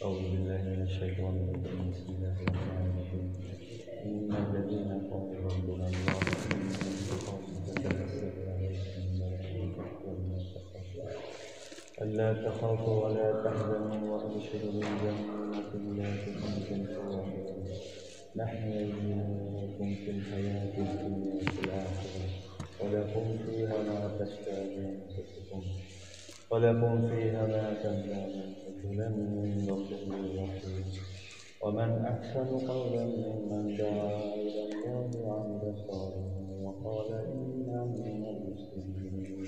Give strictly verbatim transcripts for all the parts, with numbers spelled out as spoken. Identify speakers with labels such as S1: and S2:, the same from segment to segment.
S1: أعوذ بالله من الشيطان الرجيم بسم الله الرحمن الرحيم إن الذين قالوا ربنا الله ثم استقاموا تتنزل عليهم الملائكة ألا تخافوا ألا تخافوا ولا تحزنوا وأبشروا بالجنة التي كنتم توعدون نحن نوليكم في الحياة الدنيا وفي الآخرة ولكم فيها ما تشتهي أنفسكم ولكم فيها ما تدعون نزلا من غفور رحيم ومن أحسن قولا ممن دعا إلى الله وعمل صالحا وقال إنني من المسلمين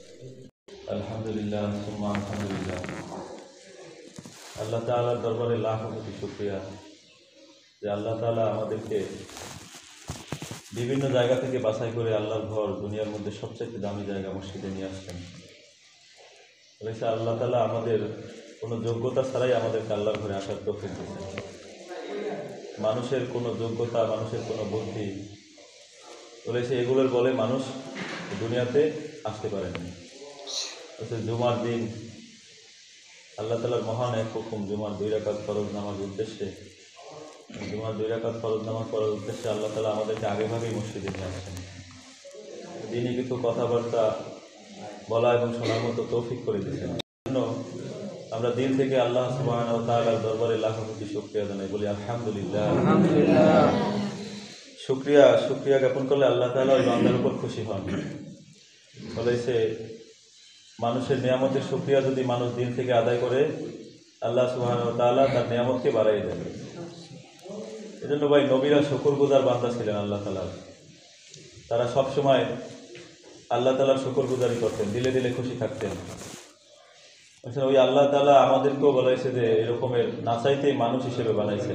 S1: الحمد لله ثم الحمد لله আল্লাহ তাআলার দরবারে লাখ কোটি শুকরিয়া যে আল্লাহ তাআলা আমাদেরকে বিভিন্ন জায়গা থেকে বাছাই করে আল্লাহর ঘর দুনিয়ার মধ্যে সবচেয়ে দামি জায়গা মসজিদে নিয়ে আসছেন। বলেছে আল্লাহ তাআলা আমাদের কোনো যোগ্যতা ছাড়াই আমাদেরকে আল্লাহর ঘরে আসার তৌফিক দিয়েছেন। মানুষের কোনো যোগ্যতা, মানুষের কোনো বুদ্ধি বলেছে এগুলোর বলে মানুষ দুনিয়াতে আসতে পারেনি। বলেছে জুমার দিন আল্লাহ তাআলার মহান এক হুকুম, জুমার দুই রাকাত ফরজ নামাজ উদ্দেশ্যে জুমার দুই রাকাত ফরজ নামাজ পড়ার উদ্দেশ্যে আল্লাহ তাআলা আমাদেরকে আগে ভাগেই মসজিদে নিয়ে আসছেন। দিনই কিছু কথাবার্তা বলা এবং শোনার মতো তৌফিক করে দিয়েছেন। জন্য আমরা দিল থেকে আল্লাহ সুবহানাহু ওয়া তাআলার দরবারে লাখো কোটি শুকরিয়া জানাই, বলি আলহামদুলিল্লাহ। আলহামদুলিল্লাহ। শুকরিয়া শুকরিয়া জ্ঞাপন করলে আল্লাহ তাআলা ওই বান্দার উপর খুশি হন। বলেছে মানুষের নিয়ামতের শুকরিয়া যদি মানুষ দিল থেকে আদায় করে আল্লাহ সুবহানাহু ওয়া তাআলা তার নিয়ামতকে বাড়াই দেন। এজন্য ভাই নবীরা শুকরগুজার বান্দা ছিলেন আল্লাহ তাআলার। তারা সবসময় আল্লাহ তাআলার শুকরগুজারি করতেন, দিলে দিলে খুশি থাকতেন। ওই আল্লাহ তাআলা আমাদেরকেও বলাইছে যে এরকমের নাচাইতেই মানুষ হিসেবে বানাইছেন।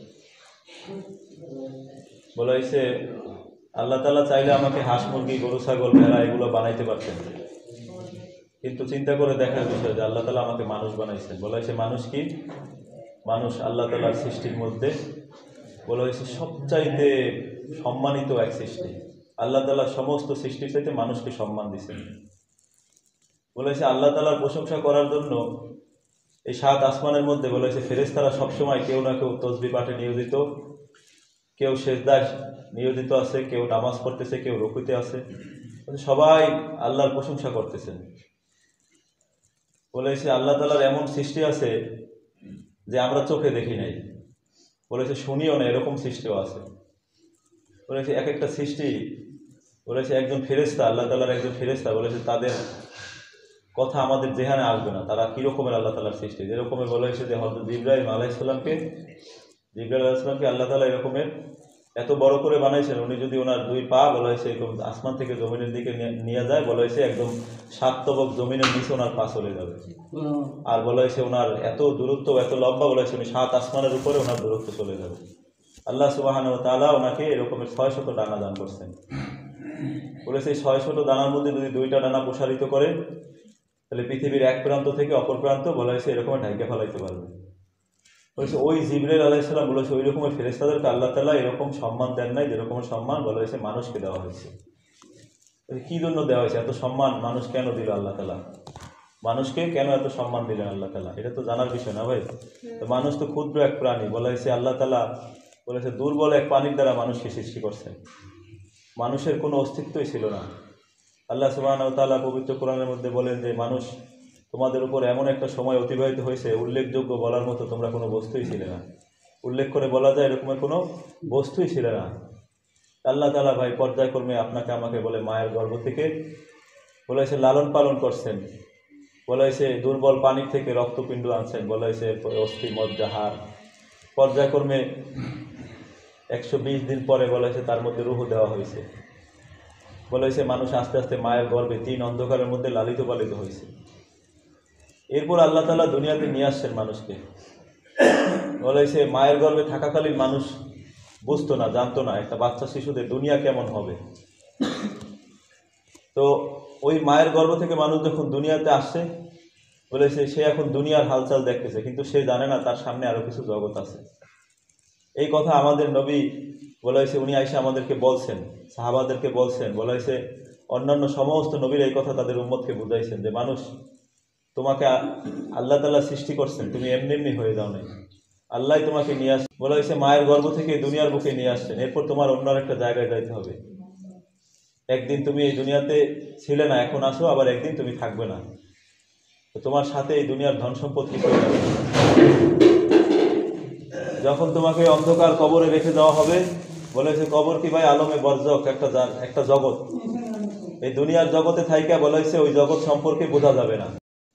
S1: বলাইছে আল্লাহ তাআলা চাইলে আমাকে হাঁস মুরগি গরু ছাগল ভেড়া এগুলো বানাইতে পারতেন, কিন্তু চিন্তা করে দেখার বিষয় যে আল্লাহ তাআলা আমাকে মানুষ বানাইছেন। বলাইছে মানুষ কি? মানুষ আল্লাহ তাআলার সৃষ্টির মধ্যে বলা হয়েছে সবচাইতে সম্মানিত এক সৃষ্টি। আল্লাহ তাআলা সমস্ত সৃষ্টির চাইতে মানুষকে সম্মান দিয়েছেন। বলেছে আল্লাহ তাআলার প্রশংসা করার জন্য এই সাত আসমানের মধ্যে বলেছে ফেরেশতারা সবসময় কেউ না কেউ তসবিহ পাঠে নিয়োজিত, কেউ সেজদায় নিয়োজিত আছে, কেউ নামাজ পড়তেছে, কেউ রুকুতে আছে, সবাই আল্লাহর প্রশংসা করতেছেন। বলেছে আল্লাহ তাআলার এমন সৃষ্টি আছে যে আমরা চোখে দেখি নাই, বলেছে শুনিও না, এরকম সৃষ্টিও আছে। বলেছে এক একটা সৃষ্টি বলেছে একজন ফেরেশতা, আল্লাহ তাআলার একজন ফেরেশতা, বলেছে তাদের কথা আমাদের জেহানে আসবে না, তারা কিরকমের আল্লাহ তাআলার সৃষ্টি। যেরকমের বলা হয়েছে যে হযরত জিবরাইল আলাইহিস সালামকে জিবরাইল আলাইহিস সালামকে আল্লাহ তাআলা এরকমের এত বড় করে বানাইছেন, উনি যদি ওনার দুই পা বলা হয়েছে একদম আসমান থেকে জমিনের দিকে নিয়ে যায়, বলা হয়েছে একদম সাত তবক জমিনের নিচে ওনার পা চলে যাবে। আর বলা হয়েছে ওনার এত দূরত্ব, এত লম্বা, বলা হয়েছে উনি সাত আসমানের উপরে ওনার দূরত্ব চলে যাবে। আল্লাহ সুবহানাহু ওয়া তাআলা ওনাকে এরকমের ছয় শত ডানা দান করছেন। বলেছে ছয় শত ডানার মধ্যে যদি দুইটা ডানা প্রসারিত করে তাহলে পৃথিবীর এক প্রান্ত থেকে অপর প্রান্ত বলা হয়েছে এরকমের ঢাইকে ফেলাইতে পারবে। বলেছে ওই জিবরাইল আলাইহিস সালাম বলেছে ওই রকমের ফেরেশতাদেরকে আল্লাহ তাআলা এরকম সম্মান দেন নাই যেরকমের সম্মান বলা হয়েছে মানুষকে দেওয়া হয়েছে। কি জন্য দেওয়া হয়েছে? এত সম্মান মানুষ কেন দিল আল্লাহ তাআলা? মানুষকে কেন এত সম্মান দিলেন আল্লাহ তাআলা? এটা তো জানার বিষয় না ভাই। তো মানুষ তো ক্ষুদ্র এক প্রাণী। বলা হয়েছে আল্লাহ তাআলা বলেছে দুর্বল এক প্রাণীর দ্বারা মানুষকে সৃষ্টি করছেন। মানুষের কোনো অস্তিত্বই ছিল না। আল্লাহ সুবহানাহু ওয়া তাআলা পবিত্র কোরআনের মধ্যে বলেন যে মানুষ তোমাদের উপর এমন একটা সময় অতিবাহিত হয়েছে উল্লেখযোগ্য বলার মতো তোমরা কোনো বস্তুই ছিলে না। উল্লেখ করে বলা যায় এরকমের কোনো বস্তুই ছিল না। আল্লাহ তাআলা ভাই পর্যায়ক্রমে আপনাকে আমাকে বলে মায়ের গর্ভ থেকে বলা হয়েছে লালন পালন করছেন। বলা হয়েছে দুর্বল পানির থেকে রক্তপিণ্ড আনছেন। বলা হয়েছে অস্থি মজ্জা হাড় পর্যায়ক্রমে একশো বিশ দিন পরে বলা হয়েছে তার মধ্যে রূহ দেওয়া হয়েছে। বলা হয়েছে মানুষ আস্তে আস্তে মায়ের গর্ভে তিন অন্ধকারের মধ্যে লালিত পালিত হয়েছে। এরপর আল্লাহ তাআলা দুনিয়াতে নিয়ে আসছেন মানুষকে। বলা হয়েছে মায়ের গর্ভে থাকাকালীন মানুষ বুঝতো না, জানতো না একটা বাচ্চা শিশুদের দুনিয়া কেমন হবে। তো ওই মায়ের গর্ভ থেকে মানুষ যখন দুনিয়াতে আসছে বলেছে সে এখন দুনিয়ার হালচাল দেখতেছে, কিন্তু সে জানে না তার সামনে আরো কিছু জগৎ আছে। এই কথা আমাদের নবী বলা হয়েছে উনি আইসা আমাদেরকে বলছেন, সাহাবাদেরকে বলছেন। বলা হয়েছে অন্যান্য সমস্ত নবীর এই কথা তাদের উম্মতকে বুঝাইছেন যে মানুষ তোমাকে আল্লাহ তাআলা সৃষ্টি করছেন, তুমি এমনি এমনি হয়ে যাও নাই। আল্লাহ তোমাকে নিয়ে আস বলা হয়েছে মায়ের গর্ভ থেকে দুনিয়ার বুকে নিয়ে আসছেন, এরপর তোমার অন্য একটা জায়গায় যাইতে হবে। একদিন তুমি এই দুনিয়াতে ছিলে না, এখন আসো, আবার একদিন তুমি থাকবে না। তো তোমার সাথে এই দুনিয়ার ধন সম্পদ কিছু হয়ে যাবে। যখন তোমাকে অন্ধকার কবরে রেখে দেওয়া হবে, বলেছে কবর কি ভাই আলমে বর্জক একটা একটা জগৎ, এই দুনিয়ার জগতে থাইকা বলা হয়েছে ওই জগৎ সম্পর্কে বোঝা যাবে না।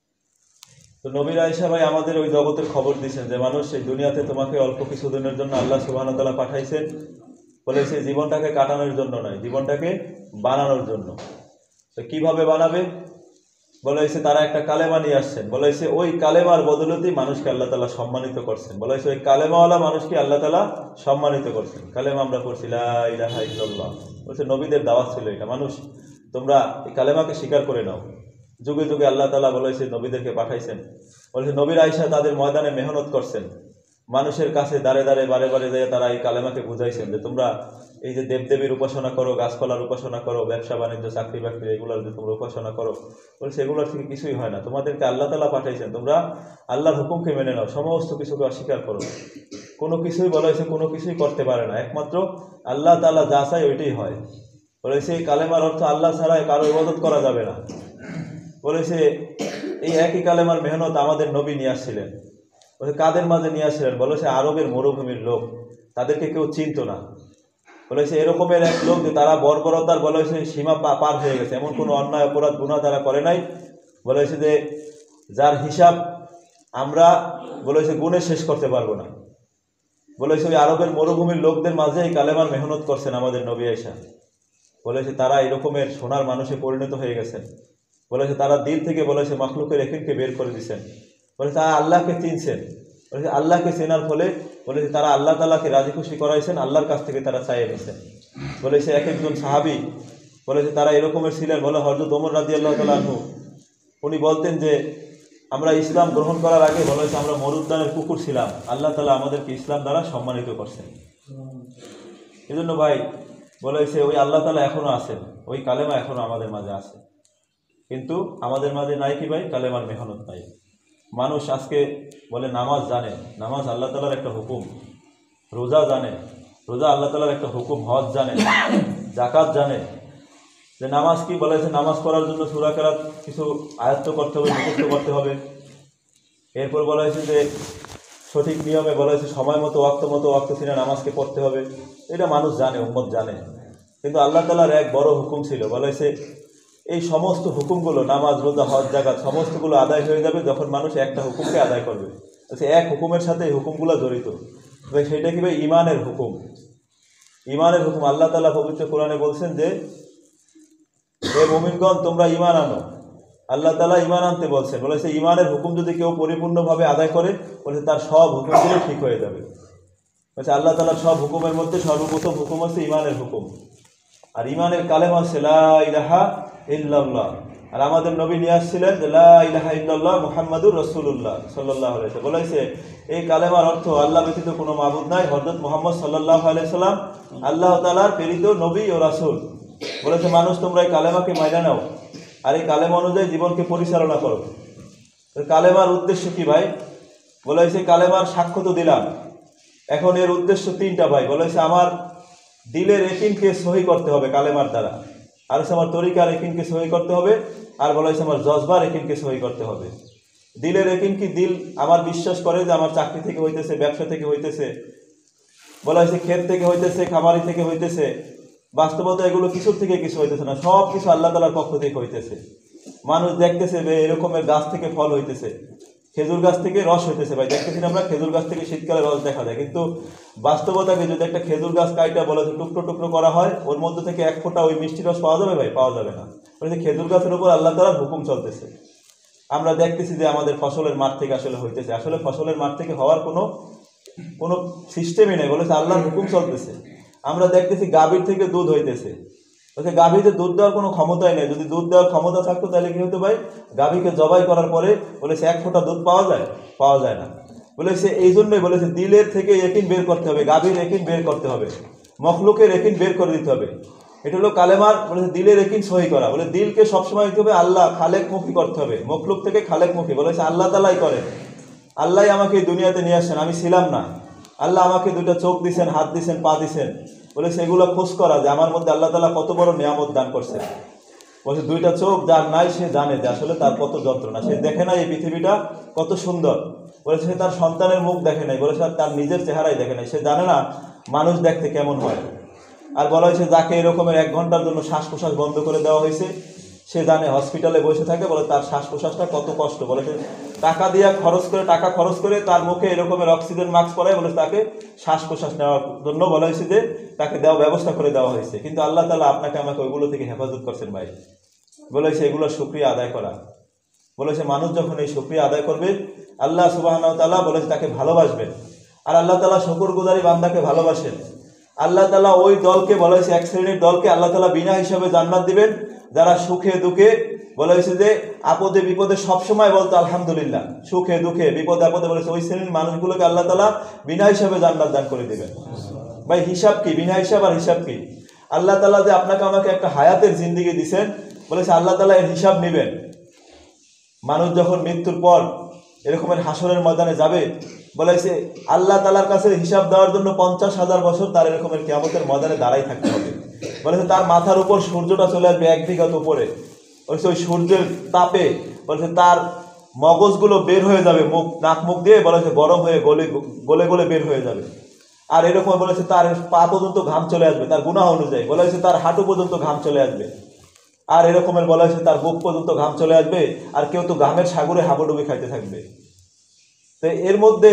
S1: তো নবীর আয়েশা ভাই আমাদের ওই জগতের খবর দিচ্ছেন যে মানুষ এই দুনিয়াতে তোমাকে অল্প কিছুদিনের জন্য আল্লাহ সুবহানাহু ওয়া তাআলা পাঠাইছেন, বলেছে জীবনটাকে কাটানোর জন্য নয়, জীবনটাকে বানানোর জন্য। তো কিভাবে বানাবে বলা হয়েছে তারা একটা কালেমা নিয়ে আসছেন, বলা হয়েছে ওই কালেমার বদলতেই মানুষকে আল্লাহ তাআলা সম্মানিত করছেন। বলা হয়েছে ওই কালেমাওয়ালা মানুষকে আল্লাহ তাআলা সম্মানিত করছেন। কালেমা আমরা পড়ছি লা ইলাহা ইল্লাল্লাহ, বলছে নবীদের দাওয়াত ছিল এটা, মানুষ তোমরা এই কালেমাকে স্বীকার করে নাও। যুগে যুগে আল্লাহ তাআলা বলেছে নবীদেরকে পাঠাইছেন। বলেছে নবীর আয়েশা তাদের ময়দানে মেহনত করছেন, মানুষের কাছে দাঁড়ে দাঁড়ে বারে বারে যায় তারা এই কালেমাকে বুঝাইছেন যে তোমরা এই যে দেবদেবীর উপাসনা করো, গাছপালার উপাসনা করো, ব্যবসা বাণিজ্য চাকরি বাকরি এগুলোর যে তোমরা উপাসনা করো, বলছে এগুলোর থেকে কিছুই হয় না, তোমাদেরকে আল্লাহ তাআলা পাঠাইছেন, তোমরা আল্লাহর হুকুমকে মেনে নাও, সমস্ত কিছুকে অস্বীকার করো। কোনো কিছুই বলা হয়েছে কোনো কিছুই করতে পারে না, একমাত্র আল্লাহ তাআলা যা চায় ওইটাই হয়। বলেছে এই কালেমার অর্থ আল্লাহ ছাড়া কারো ইবাদত করা যাবে না। বলেছে এই একই কালেমার মেহনত আমাদের নবী নিয়ে আসছিলেন। বলেছে কাদের মাঝে নিয়ে আসছিলেন, বলেছে আরবের মরুভূমির লোক, তাদেরকে কেউ চিনত না। বলেছে এরকমের এক লোক যে তারা বর্বরতার বলেছে সীমা পার হয়ে গেছে, এমন কোনো অন্যায় অপরাধ গুনাহ তারা করে নাই। বলেছে যে যার হিসাব আমরা বলেছে গুণে শেষ করতে পারবো না। বলেছে ওই আরবের মরুভূমির লোকদের মাঝে এই কালেমার মেহনত করছেন আমাদের নবী আয়েশা। বলেছে তারা এরকমের সোনার মানুষে পরিণত হয়ে গেছেন। বলেছে তারা দিল থেকে বলেছে মাখলুকের একিনকে বের করে দিচ্ছেন। বলেছে তারা আল্লাহকে চিনছেন। বলেছে আল্লাহকে চেনার ফলে বলেছে তারা আল্লাহ তাআলাকে রাজি খুশি করাইছেন, আল্লাহর কাছ থেকে তারা চাইয়ে নিয়েছেন। বলেছে এক একজন সাহাবী বলেছে তারা এরকমের ছিলেন। বলে হযরত ওমর রাদিয়াল্লাহু তাআলা আনহু উনি বলতেন যে আমরা ইসলাম গ্রহণ করার আগে বলেছে আমরা মরুদ্যানের কুকুর ছিলাম, আল্লাহ তাআলা আমাদেরকে ইসলাম দ্বারা সম্মানিত করছেন। এই জন্য ভাই বলেছে ওই আল্লাহ তাআলা এখনো আছেন, ওই কালেমা এখনো আমাদের মাঝে আছে, কিন্তু আমাদের মাঝে নাই কি ভাই, কালেমার মেহনত নাই। মানুষ আজকে বলে নামাজ জানে, নামাজ আল্লাহ তাআলার একটা হুকুম, রোজা জানে, রোজা আল্লাহ তাআলার একটা হুকুম, হজ জানে, যাকাত জানে, যে নামাজ কি বলেছে নামাজ পড়ার জন্য সূরা কেরাত কিছু আয়ত্ত করতে হবে, মুখস্থ করতে হবে। এরপর বলা হয়েছে যে সঠিক নিয়মে বলা হয়েছে সময় মতো ওয়াক্ত মতো ওয়াক্ত সিনে নামাজকে পড়তে হবে, এটা মানুষ জানে, উম্মত জানে। কিন্তু আল্লাহ তাআলার এক বড় হুকুম ছিল, বলা হয়েছে এই সমস্ত হুকুমগুলো নামাজ রোজা হজ যাকাত সমস্তগুলো আদায় হয়ে যাবে যখন মানুষ একটা হুকুমকে আদায় করবে। আচ্ছা এক হুকুমের সাথে এই হুকুমগুলো জড়িত, ভাই সেটা কি ভাই ইমানের হুকুম। ইমানের হুকুম আল্লাহ তাআলা পবিত্র কোরআনে বলছেন যে হে মুমিনগণ তোমরা ঈমান আনো, আল্লাহ তাআলা ঈমান আনতে বলছেন। বলেছে ঈমানের হুকুম যদি কেউ পরিপূর্ণভাবে আদায় করে বলেছে তার সব হুকুমগুলো ঠিক হয়ে যাবে। বলেছে আল্লাহ তাআলার সব হুকুমের মধ্যে সর্বপ্রথম হুকুম হচ্ছে ঈমানের হুকুম, আর ঈমানের কালেমা হচ্ছে লা ইলাহা ইল্লাল্লাহ। আর আমাদের নবী নিয়ে আসছিলেন যে লা ইলাহা ইল্লাল্লাহ মুহাম্মাদুর রাসূলুল্লাহ সাল্লাল্লাহু আলাইহি ওয়াসাল্লাম। বলেছে এই কালেমার অর্থ আল্লাহ ব্যতীত কোনো মাবুদ নাই, হযরত মুহাম্মদ সাল্লাল্লাহু আলাইহি সাল্লাম আল্লাহ তাআলার প্রেরিত নবী ও রাসূল। বলেছে মানুষ তোমরা এই কালেমাকে মাইনা নাও আর এই কালেমা অনুযায়ী জীবনকে পরিচালনা করো। কালেমার উদ্দেশ্য কি ভাই? বলেছে কালেমার সাক্ষ্য তো দিলাম, এখন এর উদ্দেশ্য তিনটা ভাই। বলেছে আমার দিলের ইয়াকিনকে সহি করতে হবে কালেমার দ্বারা, আর হচ্ছে আমার তরিকার ইয়াকিনকে সহি করতে হবে, আর বলা হয়েছে আমার জজবার ইয়াকিনকে সহি করতে হবে। দিলের ইয়াকিন কি, দিল আমার বিশ্বাস করে যে আমার চাকরি থেকে হইতেছে, ব্যবসা থেকে হইতেছে, বলা হয়েছে ক্ষেত থেকে হইতেছে, খামারি থেকে হইতেছে, বাস্তবতা এগুলো কিছুর থেকে কিছু হইতেছে না, সব কিছু আল্লাহ তাআলার পক্ষ থেকে হইতেছে। মানুষ দেখতেছে এরকমের গাছ থেকে ফল হইতেছে, খেজুর গাছ থেকে রস হইতেছে, ভাই দেখতেছি আমরা খেজুর গাছ থেকে শীতকালে রস দেখা যায়, কিন্তু বাস্তবতাকে যদি একটা খেজুর গাছ কাইটা বলে টুকরো টুকরো করা হয় ওর মধ্যে থেকে এক ফোঁটা ওই মিষ্টি রস পাওয়া যাবে ভাই? পাওয়া যাবে না। বলছে খেজুর গাছের উপর আল্লাহ তাআলার হুকুম চলতেছে। আমরা দেখতেছি যে আমাদের ফসলের মাঠ থেকে আসলে হইতেছে, আসলে ফসলের মাঠ থেকে হওয়ার কোনো কোনো সিস্টেমই নেই, বলেছে আল্লাহর হুকুম চলতেছে। আমরা দেখতেছি গাভীর থেকে দুধ হইতেছে, বলছে গাভীতে দুধ দেওয়ার কোনো ক্ষমতাই নেই, যদি দুধ দেওয়ার ক্ষমতা থাকতো তাহলে কি হতো ভাই? গাভীকে জবাই করার পরে বলেছে এক ফোঁটা দুধ পাওয়া যায়? পাওয়া যায় না। বলেছে এই জন্যই বলেছে দিলের থেকে ইয়াকিন বের করতে হবে, গাভীর ইয়াকিন বের করতে হবে, মখলুকের ইয়াকিন বের করে দিতে হবে। এটা হলো কালেমার বলেছে দিলের একিন সহি করা। বলে দিলকে সবসময় দিতে হবে আল্লাহ খালেকমুখী করতে হবে, মখলুক থেকে খালেকমুখী। বলেছে আল্লাহ তাআলাই করেন, আল্লাহ আমাকে এই দুনিয়াতে নিয়ে আসছেন, আমি ছিলাম না। আল্লাহ আমাকে দুইটা চোখ দিছেন, হাত দিছেন, পা দিছেন। বলে সেগুলো খোঁজ করা যে আমার মধ্যে আল্লাহ তাআলা কত বড় নিয়ামত দান করছে। বলছে দুইটা চোখ যার নাই সে জানে যে আসলে তার কত যন্ত্রণা, সে দেখে নাই এই পৃথিবীটা কত সুন্দর। বলেছে সে তার সন্তানের মুখ দেখে নাই, বলেছে তার নিজের চেহারাই দেখে নাই, সে জানে না মানুষ দেখতে কেমন হয়। আর বলা হয়েছে যাকে এরকমের এক ঘন্টার জন্য শ্বাস প্রশ্বাস বন্ধ করে দেওয়া হয়েছে সে জানে হসপিটালে বসে থাকে, বলে তার শ্বাস প্রশ্বাসটা কত কষ্ট। বলেছে টাকা দিয়া খরচ করে টাকা খরচ করে তার মুখে এরকমের অক্সিজেন মাস্ক পরায়, বলে তাকে শ্বাস প্রশ্বাস নেওয়ার জন্য বলা হয়েছে যে তাকে দেওয়া ব্যবস্থা করে দেওয়া হয়েছে। কিন্তু আল্লাহ তাআলা আপনাকে আমাকে ওইগুলো থেকে হেফাজত করছেন ভাই। বলেছে এগুলো শুকরিয়া আদায় করা। বলেছে মানুষ যখন এই শুকরিয়া আদায় করবে আল্লাহ সুবহানাহু ওয়া তাআলা বলেছে তাকে ভালোবাসবেন। আর আল্লাহ তাআলা শুকরগুজারি বান্দাকে ভালোবাসেন। আল্লাহ তাআলা ওই দলকে বলা হয়েছে এক শ্রেণীর দলকে আল্লাহ তাআলা বিনা হিসাবে জান্নাত দিবেন, যারা সুখে দুঃখে বলা হয়েছে যে আপদে বিপদে সবসময় বলতো আলহামদুলিল্লাহ, সুখে দুঃখে বিপদে আপদে বলেছে ওই শ্রেণীর মানুষগুলোকে আল্লাহ তাআলা বিনা হিসাবে জান্নাত দান করে দিবেন। ভাই হিসাব কি? বিনা হিসাব আর হিসাব কি? আল্লাহ তাআলা যে আপনাকে আমাকে একটা হায়াতের জিন্দেগি দিছেন, বলেছে আল্লাহ তাআলা এর হিসাব নেবেন। মানুষ যখন মৃত্যুর পর এরকমের হাসরের ময়দানে যাবে, বলেছে আল্লাহ তাআলার কাছে হিসাব দেওয়ার জন্য পঞ্চাশ হাজার বছর তার এরকমের কিয়ামতের ময়দানে দাঁড়াই থাকতে হবে। বলেছে তার মাথার উপর সূর্যটা চলে আসবে এক বিঘাত উপরে, বলেছে ওই সূর্যের তাপে বলেছে তার মগজগুলো বের হয়ে যাবে মুখ নাক মুখ দিয়ে, বলেছে গরম হয়ে গলে গলে গলে বের হয়ে যাবে। আর এরকম বলেছে তার পা পর্যন্ত ঘাম চলে আসবে তার গুনাহ অনুযায়ী, বলেছে তার হাঁটু পর্যন্ত ঘাম চলে আসবে। আর এরকমের বলা হয়েছে তার বুক পর্যন্ত ঘাম চলে আসবে। আর কেউ তো ঘামের সাগরে হাবুডুবি খাইতে থাকবে। তো এর মধ্যে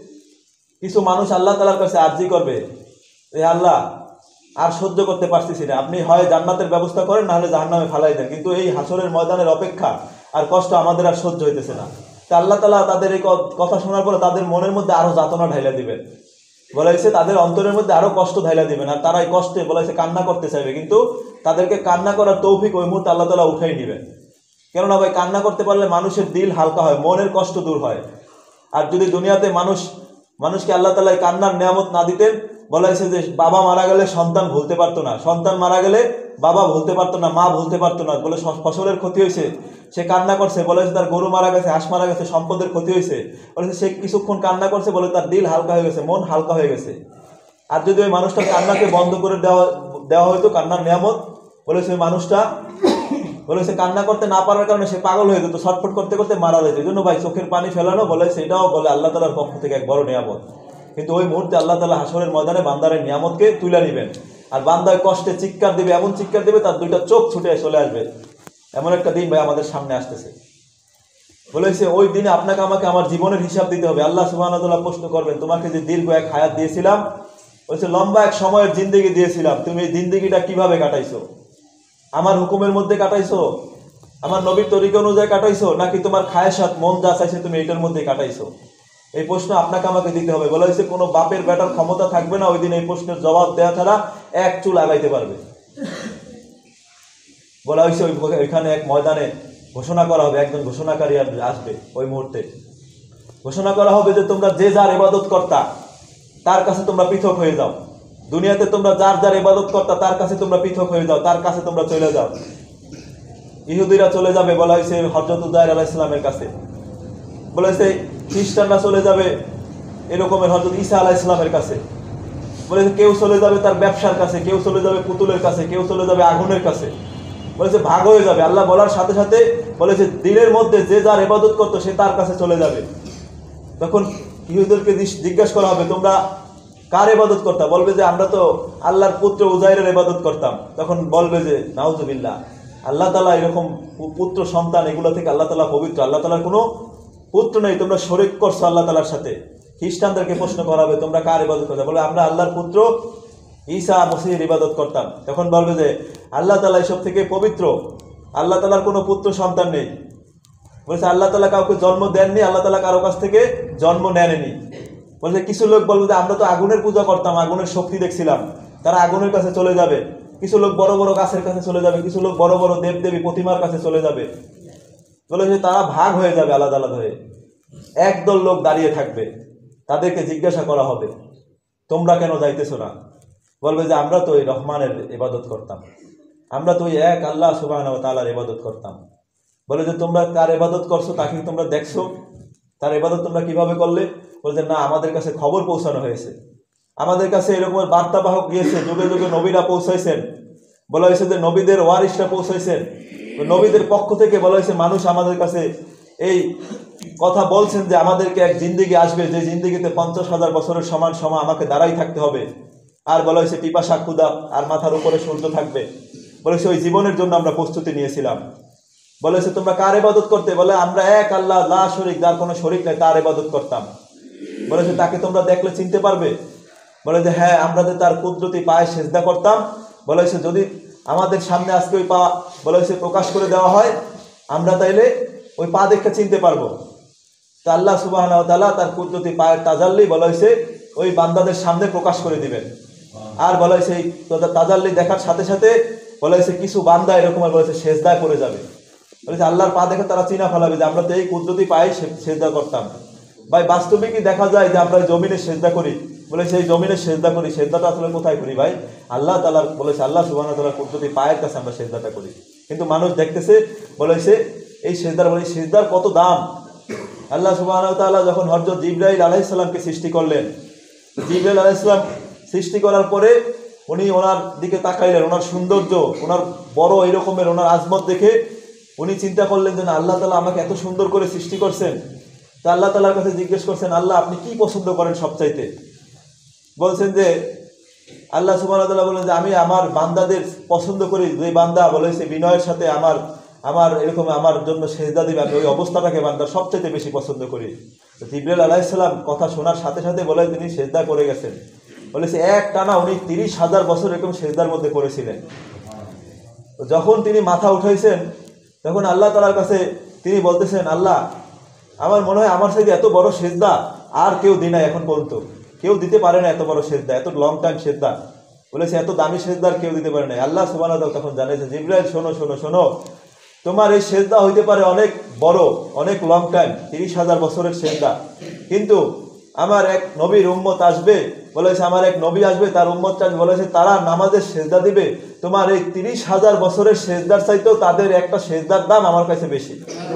S1: কিছু মানুষ আল্লাহ তাআলার কাছে আরজি করবে, এ আল্লাহ আর সহ্য করতে পারতেছি না, আপনি হয় জান্নাতের ব্যবস্থা করেন নাহলে জাহান্নামে ফালাই দেন, কিন্তু এই হাসরের ময়দানের অপেক্ষা আর কষ্ট আমাদের আর সহ্য হইতেছে না। তা আল্লাহ তাআলা তাদের এই কথা শোনার পরে তাদের মনের মধ্যে আরো যাতনা ঢাইলা দিবেন। বলা হয়েছে তাদের অন্তরের মধ্যে আরো কষ্ট ঢাইলা দিবেন। আর তারা এই কষ্টে বলা হয়েছে কান্না করতে চাইবে, কিন্তু তাদেরকে কান্না করার তৌফিক ওই মুহূর্তে আল্লাহ তাআলা উঠাই নিবেন। কেননা ভাই কান্না করতে পারলে মানুষের দিল হালকা হয়, মনের কষ্ট দূর হয়। আর যদি দুনিয়াতে মানুষ মানুষকে আল্লাহ তাআলা কান্নার নিয়ামত না দিতেন, বলা হয়েছে যে বাবা মারা গেলে সন্তান ভুলতে পারতো না, সন্তান মারা গেলে বাবা ভুলতে পারতো না, মা ভুলতে পারতো না। বলে ফসলের ক্ষতি হয়েছে সে কান্না করছে, বলে তার গরু মারা গেছে, হাঁস মারা গেছে, সম্পদের ক্ষতি হয়েছে, বলে সে কিছুক্ষণ কান্না করছে, বলে তার দিল হালকা হয়ে গেছে, মন হালকা হয়ে গেছে। আর যদি ওই মানুষটার কান্নাকে বন্ধ করে দেওয়া দেওয়া হয়তো কান্নার নিয়ামত, বলেছে ওই মানুষটা বলেছে কান্না করতে না পারার কারণে সে পাগল হয়ে যেত, ছটফট করতে করতে মারা যেত। এই জন্য ভাই চোখের পানি ফেলানো বলে সেটাও বলে আল্লাহ তাআলার পক্ষ থেকে এক বড় নিয়ামত। কিন্তু ওই মুহূর্তে আল্লাহ তাআলা হাসরের ময়দানে বান্দারের নিয়ামতকে তুলে নিবেন। আর বান্দায় কষ্টে চিৎকার দিবে, এমন চিৎকার দিবে তার দুইটা চোখ ছুটে চলে আসবে। এমন একটা দিন ভাই আমাদের সামনে আসতেছে। বলেছে ওই দিনে আপনাকে আমাকে আমার জীবনের হিসাব দিতে হবে। আল্লাহ সুবহানাহু ওয়া তাআলা প্রশ্ন করবেন, তোমাকে যে দীর্ঘ এক হায়াত দিয়েছিলাম, বলছে লম্বা এক সময়ের জিন্দেগি দিয়েছিলাম, তুমি এই জিন্দেগিটা কিভাবে কাটাইছো? আমার হুকুমের মধ্যে কাটাইছো, আমার নবীর তরিকা অনুযায়ী কাটাইছো, নাকি তোমার খায়েশাত মন যা চাইছে তুমি এটার মধ্যে কাটাইছো? এই প্রশ্ন আপনাকে আমাকে দিতে হবে। বলা হয়েছে কোনো বাপের বেটার ক্ষমতা থাকবে না ওই দিন এই প্রশ্নের জবাব দেওয়া ছাড়া এক চুল আগাইতে পারবে। বলা হয়েছে ওইখানে এক ময়দানে ঘোষণা করা হবে, একজন ঘোষণাকারী আসবে ওই মুহূর্তে। ঘোষণা করা হবে যে তোমরা যে যার ইবাদত কর্তা তার কাছে তোমরা পৃথক হয়ে যাও। দুনিয়াতে তোমরা যার যার ইবাদত কর্তা তার কাছে তোমরা পৃথক হয়ে যাও, তার কাছে তোমরা চলে যাও। ইহুদিরা চলে যাবে বলা হয়েছে হযরত উযায়ের আলাইহিস সালামের কাছে। বলা হয়েছে খ্রিস্টানরা চলে যাবে এরকমের হযরত ঈসা আলাইহিস সালামের কাছে। বলেছে কেউ চলে যাবে তার ব্যবসার কাছে, কেউ চলে যাবে পুতুলের কাছে, কেউ চলে যাবে আগুনের কাছে। বলেছে ভাগ হয়ে যাবে। আল্লাহ বলার সাথে সাথে বলেছে দিলের মধ্যে যে যার ইবাদত করতো সে তার কাছে চলে যাবে। তখন ইহুদিদেরকে জিজ্ঞাসা করা হবে তোমরা কার ইবাদত করতা? বলবে যে আমরা তো আল্লাহর পুত্র উযায়েরের ইবাদত করতাম। তখন বলবে যে নাউজুবিল্লাহ, আল্লাহ তাআলা এরকম পুত্র সন্তান এগুলো থেকে আল্লাহ তাআলা পবিত্র, আল্লাহ তাআলার কোনো পুত্র নেই, তোমরা শরীক করছো আল্লাহ তাআলার সাথে। খ্রিস্টানদেরকে প্রশ্ন করা হবে তোমরা কার ইবাদত করতা? বলে আমরা আল্লাহর পুত্র ঈসা মসিহের ইবাদত করতাম। তখন বলবে যে আল্লাহ তাআলা এসব থেকে পবিত্র, আল্লাহ তাআলার কোনো পুত্র সন্তান নেই। বলছে আল্লাহ তাআলা কাউকে জন্ম দেননি, আল্লাহ তাআলা কারো কাছ থেকে জন্ম নেননি। বলছে কিছু লোক বলবে যে আমরা তো আগুনের পূজা করতাম, আগুনের শক্তি দেখছিলাম, তারা আগুনের কাছে চলে যাবে। কিছু লোক বড় বড় গাছের কাছে চলে যাবে, কিছু লোক বড় বড় দেবদেবী প্রতিমার কাছে চলে যাবে। বলে যে তারা ভাগ হয়ে যাবে আলাদা আলাদা হয়ে। একদল লোক দাঁড়িয়ে থাকবে, তাদেরকে জিজ্ঞাসা করা হবে তোমরা কেন যাইতেছো না? বলবে যে আমরা তো ওই রহমানের ইবাদত করতাম, আমরা তো ওই এক আল্লাহ সুবহানাহু ওয়া তাআলার ইবাদত করতাম। বলে যে তোমরা কার ইবাদত করছো তাকে তোমরা দেখছো, তার ইবাদত তোমরা কিভাবে করলে? বলে যে না, আমাদের কাছে খবর পৌঁছানো হয়েছে, আমাদের কাছে এরকম বার্তাবাহক গিয়েছে, যুগে যুগে নবীরা পৌঁছাইছেন, বলা হয়েছে যে নবীদের ওয়ারিসরা পৌঁছাইছেন, নবীদের পক্ষ থেকে বলা হয়েছে মানুষ আমাদের কাছে এই কথা বলছেন যে আমাদেরকে এক জিন্দেগি আসবে, যে জিন্দেগিতে পঞ্চাশ হাজার বছরের সমান সময় আমাকে দাঁড়াই থাকতে হবে, আর বলা হয়েছে পিপাসা ক্ষুধা আর মাথার উপরে সূর্য থাকবে। বলেছে ওই জীবনের জন্য আমরা প্রস্তুতি নিয়েছিলাম। বলেছে তোমরা কার ইবাদত করতে? বলে আমরা এক আল্লাহ লা শরীক, যার কোনো শরীক নেই, তার ইবাদত করতাম। বলেছে তাকে তোমরা দেখলে চিনতে পারবে? বলে যে হ্যাঁ, আমরা যে তার কুদরতি পায়ে সেজদা করতাম। বলেছে যদি আমাদের সামনে আজকে ওই পা বলেছে প্রকাশ করে দেওয়া হয়, আমরা তাইলে ওই পা দেখে চিনতে পারবো। তা আল্লাহ সুবহানাহু ওয়া তাআলা তার কুদরতি পায়ের তাজাল্লি বলা হয়েছে ওই বান্দাদের সামনে প্রকাশ করে দিবেন। আর বলা হয়েছে এই তাজাল্লি দেখার সাথে সাথে বলা হয়েছে কিছু বান্দা এরকম বলেছে সেজদায় পড়ে যাবে। বলেছে আল্লাহর পা দেখে তারা চিনা ফেলাবে যে আমরা তো এই কুদরতি পায়ে সেজদা করতাম। ভাই বাস্তবিকই দেখা যায় যে আমরা জমিনে সেজদা করি, বলেছে এই জমিনে সেজদা করি, সেজদাটা আসলে কোথায় করি ভাই? আল্লাহ তাআলার বলেছে আল্লাহ সুবহানাহু ওয়া তাআলার কুদরতি পায়ের কাছে আমরা সেজদাটা করি। কিন্তু মানুষ দেখতেছে বলেছে এই সেজদার বলে সেজদার কত দাম। আল্লাহ সুবহানাহু ওয়া তাআলা যখন হযরত জিবরাইল আলাইহিস সালামকে সৃষ্টি করলেন, জিবরাইল আলাইহিস সালাম সৃষ্টি করার পরে উনি ওনার দিকে তাকাইলেন, ওনার সৌন্দর্য, ওনার বড় এরকমের ওনার আজমত দেখে উনি চিন্তা করলেন যে না, আল্লাহ তাআলা আমাকে এত সুন্দর করে সৃষ্টি করছেন। তা আল্লাহ তাআলার কাছে জিজ্ঞেস করছেন, আল্লাহ আপনি কি পছন্দ করেন সবচাইতে? বলছেন যে আল্লাহ সুবহানাহু ওয়া তাআলা বলেন যে আমি আমার বান্দাদের পছন্দ করি যে বান্দা বলেছে বিনয়ের সাথে আমার আমার এরকম আমার জন্য সেজদা দিবে, আমি ওই অবস্থাটাকে বান্দার সবচাইতে বেশি পছন্দ করি। তো জিবরাইল আলাইহিস সালাম কথা শোনার সাথে সাথে বলে তিনি সেজদা করে গেছেন। বলেছে এক টানা উনি তিরিশ হাজার বছর এরকম সেজদার মধ্যে করেছিলেন। যখন তিনি মাথা উঠাইছেন তখন আল্লাহ তাআলার কাছে তিনি বলতেছেন, আল্লাহ আমার মনে হয় আমার সাথে এত বড় সেজদা আর কেউ দিই নাই এখন পর্যন্ত, কেউ দিতে পারে না এত বড় সেজদা, এত লং টাইম সেজদা। বলেছে এত দামি সেজদা কেউ দিতে পারে না। আল্লাহ সুবহানাহু ওয়া তাআলা তখন জানাইছে, জিবরাইল শোনো শোনো শোনো, তোমার এই সেজদা হইতে পারে অনেক বড়, অনেক লং টাইম, তিরিশ হাজার বছরের সেজদা, কিন্তু আমার এক নবীর উম্মত আসবে, বলেছে আমার এক নবী আসবে, তার উম্মত আসবে, বলেছে তারা নামাজের সেজদা দিবে, তোমার এই তিরিশ হাজার বছরের সেজদার চাইতেও তাদের একটা সেজদার দাম আমার কাছে বেশি।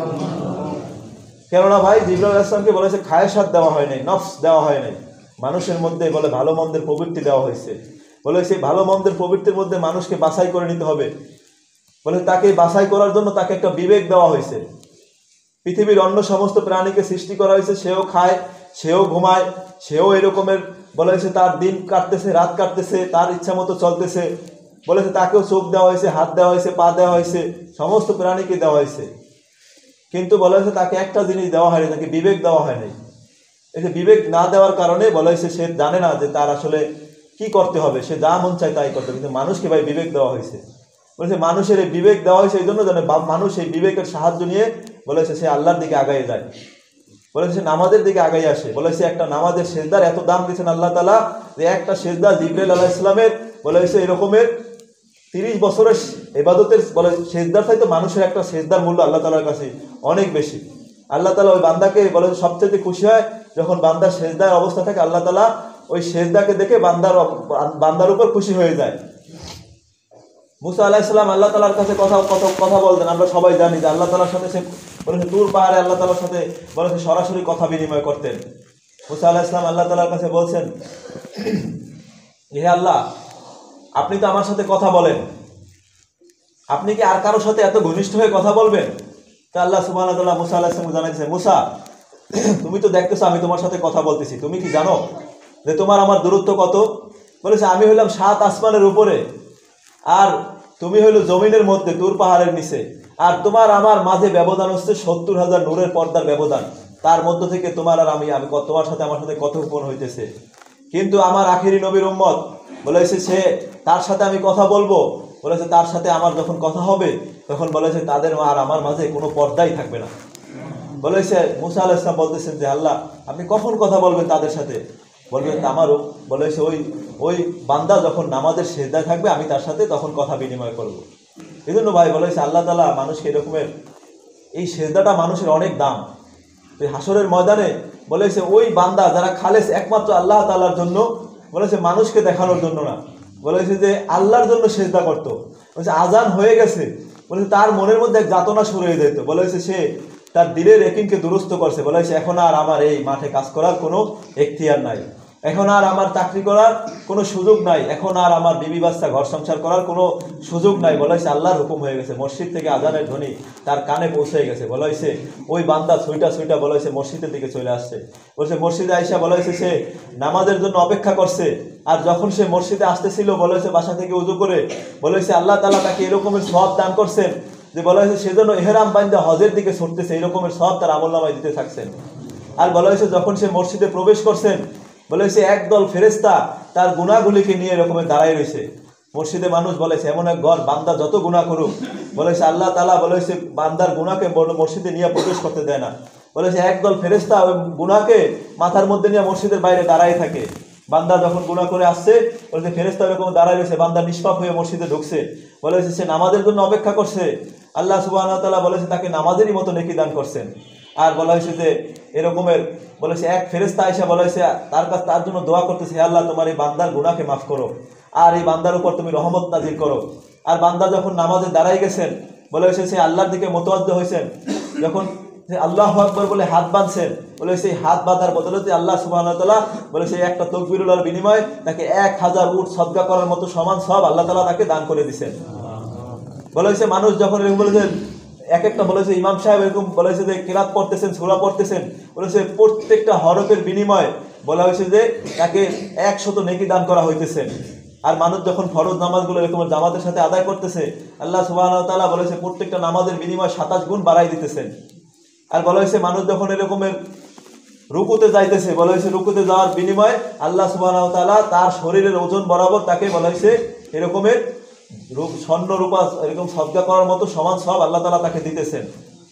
S1: কেননা ভাই জিবরাইল আলাইহিস সালামকে বলেছে খায়সাত দেওয়া হয় নাই, নফস দেওয়া হয় নাই, মানুষের মধ্যে বলে ভালো মন্দের প্রবৃত্তি দেওয়া হয়েছে। বলে সেই ভালো মন্দের প্রবৃত্তির মধ্যে মানুষকে বাছাই করে নিতে হবে। বলে তাকে বাছাই করার জন্য তাকে একটা বিবেক দেওয়া হয়েছে। পৃথিবীর অন্য সমস্ত প্রাণীকে সৃষ্টি করা হয়েছে, সেও খায়, সেও ঘুমায়, সেও এরকমের বলা হয়েছে তার দিন কাটতেছে, রাত কাটতেছে, তার ইচ্ছা মতো চলতেছে। বলেছে তাকেও চোখ দেওয়া হয়েছে, হাত দেওয়া হয়েছে, পা দেওয়া হয়েছে, সমস্ত প্রাণীকে দেওয়া হয়েছে। কিন্তু বলা হয়েছে তাকে একটা জিনিস দেওয়া হয়নি, তাকে বিবেক দেওয়া হয়নি। এই যে বিবেক না দেওয়ার কারণে বলা হয়েছে সে জানে না যে তার আসলে কি করতে হবে, সে যা মন চায় তাই করতে হবে। কিন্তু মানুষকে ভাই বিবেক দেওয়া হয়েছে। বলেছে মানুষের এই বিবেক দেওয়া হয়েছে এই জন্য জানে মানুষ এই বিবেকের সাহায্য নিয়ে বলেছে সে আল্লাহর দিকে আগায় যায়, বলেছে সে নামাজের দিকে আগাই আসে। বলেছে একটা নামাজের সেজদার এত দাম দিয়েছেন আল্লাহ তাআলা যে একটা সেজদা জিবরাইল আলাইহিস সালামের বলেছে এরকমের তিরিশ বছরের ইবাদতের বলে সেজদার চাইতে মানুষের একটা সেজদার মূল্য আল্লাহ তাআলার কাছে অনেক বেশি। আল্লাহ তাআলা ওই বান্দাকে বলে সবচেয়ে খুশি হয় যখন বান্দার সেজদার অবস্থা থাকে, আল্লাহ তাআলা ওই সেজদাকে দেখে বান্দার বান্দার উপর খুশি হয়ে যায়। মুসা আলাইহিস সালাম আল্লাহ তাআলার কাছে কথা কথা কথা বলতেন, আমরা সবাই জানি যে আল্লাহ তাআলার সাথে সে বলেছে তুর পাহাড়ে আল্লাহ তাআলার সাথে বলেছে সরাসরি কথা বিনিময় করতেন। মুসা আলাইহিস সালাম আল্লাহ তাআলার কাছে বলছেন, হে আল্লাহ আপনি তো আমার সাথে কথা বলেন, আপনি কি আর কারোর সাথে এত ঘনিষ্ঠ হয়ে কথা বলবেন? তা আল্লাহ সুবহানাহু ওয়া তাআলা মুসা আলাইহিস সালামকে জানাইছে, মুসা তুমি তো দেখতেছো আমি তোমার সাথে কথা বলতেছি, তুমি কি জানো যে তোমার আমার দূরত্ব কত? বলেছে আমি হইলাম সাত আসমানের উপরে আর তুমি হইলো জমিনের মধ্যে তুর পাহাড়ের নিচে, আর তোমার আমার মাঝে ব্যবধান হচ্ছে সত্তর হাজার নূরের পর্দার ব্যবধান, তার মধ্য থেকে তোমার আর আমি আমি তোমার সাথে আমার সাথে কথোপকথন হইতেছে। কিন্তু আমার আখেরি নবীর উম্মত বলেছে সে তার সাথে আমি কথা বলবো, বলেছে তার সাথে আমার যখন কথা হবে তখন বলেছে তাদের আর আমার মাঝে কোনো পর্দাই থাকবে না। বলেছে মুসা আলাইহিস সালাম বলতেছেন যে আল্লাহ আপনি কখন কথা বলবেন তাদের সাথে? বলবেন আমারও বলেছে ওই ওই বান্দা যখন নামাজের সেজদায় থাকবে আমি তার সাথে তখন কথা বিনিময় করব। এই জন্য ভাই বলেছে আল্লাহ তাআলা মানুষকে এরকমের এই সেজদাটা মানুষের অনেক দাম। তো হাসরের ময়দানে বলেছে ওই বান্দা যারা খালেস একমাত্র আল্লাহ তাআলার জন্য, বলেছে মানুষকে দেখানোর জন্য না, বলেছে যে আল্লাহর জন্য সেজদা করতো, বলছে আজান হয়ে গেছে, বলেছে তার মনের মধ্যে এক যাতনা শুরু হয়ে যেত, বলেছে সে তার দিলের একিনকে দুরুস্ত করছে, বলেছে এখন আর আমার এই মাঠে কাজ করার কোনো এখতিয়ার নাই, এখন আর আমার চাকরি করার কোনো সুযোগ নাই, এখন আর আমার বিবি বাচ্চা ঘর সংসার করার কোনো সুযোগ নাই, বলেছে আল্লাহর হুকুম হয়ে গেছে। মসজিদ থেকে আজানের ধ্বনি তার কানে পৌঁছে গেছে, বলেছে ওই বান্দা ছুইটা ছুইটা বলেছে মসজিদের দিকে চলে আসছে, বলেছে মসজিদে আইসা বলেছে সে নামাজের জন্য অপেক্ষা করছে। আর যখন সে মসজিদে আসতেছিল বলেছে বাসা থেকে উজু করে, বলেছে আল্লাহ তাআলা তাকে এরকমের সওয়াব দান করছেন যে বলেছে সেজন্য ইহরাম বান্দা হজের দিকে ছুটতেছে, এরকমের সওয়াব তার আমলনামায় দিতে থাকছেন। আর বলা হয়েছে যখন সে মসজিদে প্রবেশ করছেন বলেছে একদল ফেরেশতা তার গুনাহগুলিকে নিয়ে এরকমের দাঁড়ায় রয়েছে। মসজিদে মানুষ বলেছে এমন এক ঘর বান্দা যত গুনাহ করুক বলেছে আল্লাহ তাআলা বলেছে বান্দার গুনাহকে মসজিদে নিয়ে প্রবেশ করতে দেয় না, বলেছে একদল ফেরেশতা ওই গুনাহকে মাথার মধ্যে নিয়ে মসজিদের বাইরে দাঁড়ায় থাকে। বান্দা যখন গুনাহ করে আসছে বলেছে ফেরেশতা এরকম দাঁড়ায় রয়েছে, বান্দা নিষ্পাপ হয়ে মসজিদে ঢুকছে, বলেছে সে নামাজের জন্য অপেক্ষা করছে, আল্লাহ সুবহানাহু ওয়া তাআলা বলেছে তাকে নামাজেরই মতো নেকি দান করছেন। আর বলা হয়েছে যে এরকমের বলেছে এক ফেরেশতা আয়েশা বলা হয়েছে তার কাছে তার জন্য দোয়া করতেছে, হে আল্লাহ তোমার এই বান্দার গুনাহকে মাফ করো আর এই বান্দার উপর তুমি রহমত নাজিল করো। আর বান্দা যখন নামাজে দাঁড়াই গেছেন বলা হয়েছে সে আল্লাহর দিকে মোতাওয়াজ্জহ হয়েছেন, যখন আল্লাহু আকবার বলে হাত বাঁধছেন বলে সেই হাত বাঁধার বদলতে আল্লাহ সুবহানাহু ওয়া তাআলা বলে সেই একটা তাকবীরুল্লাহর বিনিময়ে তাকে এক হাজার উট সদকা করার মতো সমান সওয়াব আল্লাহ তাআলা তাকে দান করে দিয়েছেন। বলা হয়েছে মানুষ যখন এরকম বলেছে এক একটা বলেছে ইমাম সাহেব এরকম বলেছে যে কিরাত পড়তেছেন সূরা পড়তেছেন বলেছে প্রত্যেকটা হরফের বিনিময়ে বলা হয়েছে যে তাকে একশত নেকি দান করা হইতেছে। আর মানুষ যখন ফরজ নামাজগুলো এরকম জামাতের সাথে আদায় করতেছে আল্লাহ সুবহানাহু ওয়া তাআলা বলেছে প্রত্যেকটা নামাজের বিনিময়ে সাতাশ গুণ বাড়াই দিতেছেন। আর বলা হয়েছে মানুষ যখন এরকমের রুকুতে যাইতেছে বলা হয়েছে রুকুতে যাওয়ার বিনিময়ে আল্লাহ সুবহানাহু ওয়া তাআলা তার শরীরের ওজন বরাবর তাকে বলা হয়েছে এরকমের স্বর্ণ রূপা এরকম সদকা করার মতো সমান সওয়াব আল্লাহ তাআলা তাকে দিতেছেন।